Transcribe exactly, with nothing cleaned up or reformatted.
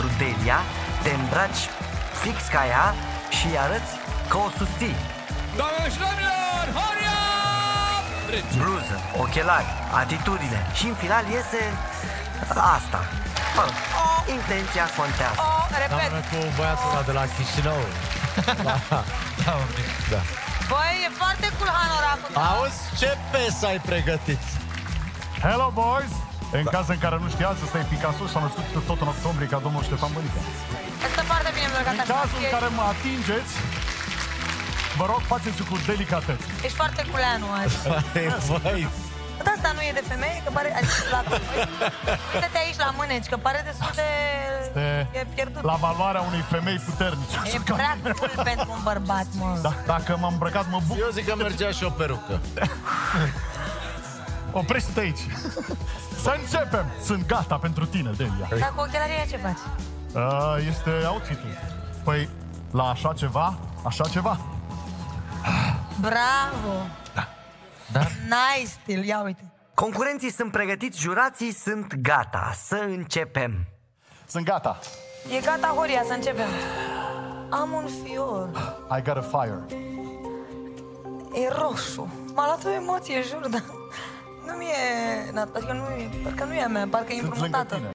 Delia, te îmbraci fix ca ea și îi arăți că o susții. Doamne și domnilor, Horia! Bluză, ochelari, atitudine și în final iese asta. Mă, intenția contează. Oh, repet. Doamne cu băiatul ăla de la Chișinău. Da, da, da. Băi, e foarte cool hanoracul. Auzi, ce piesă ai pregătit? Hello, boys! În caz în care nu știați, ăsta e Picasso și s-a născut tot în octombrie ca domnul Ștefan Bănică. Asta foarte bine îmbrăcat. În cazul în care mă atingeți, vă rog, faceți-o cu delicatețe. Ești foarte culeanu azi. Băi, Dar asta nu e de femeie, că pare... Adică, la... Uite-te aici la mâneci, că pare destul de... Este E pierdut. la valoarea unei femei puternice. E prea cool pentru un bărbat, mă. Da, dacă m-am îmbrăcat, mă bucur. eu zic că mergea și o perucă. Oprește-te aici. Să începem! Sunt gata pentru tine, Delia. Dar cu ochelarii ce faci? Uh, este outfit-ul. Păi, la așa ceva, așa ceva. Bravo! Da? Nice stil, ia uite. Concurenții sunt pregătiți, jurații sunt gata. Să începem. Sunt gata. E gata, Horia, să începem. Am un fior. I got a fire. E roșu. M-a luat o emoție, jur, dar... Nu mi-e... Adică nu e... Parcă nu e a mea, parcă e Sunt lângă împrumutată. tine.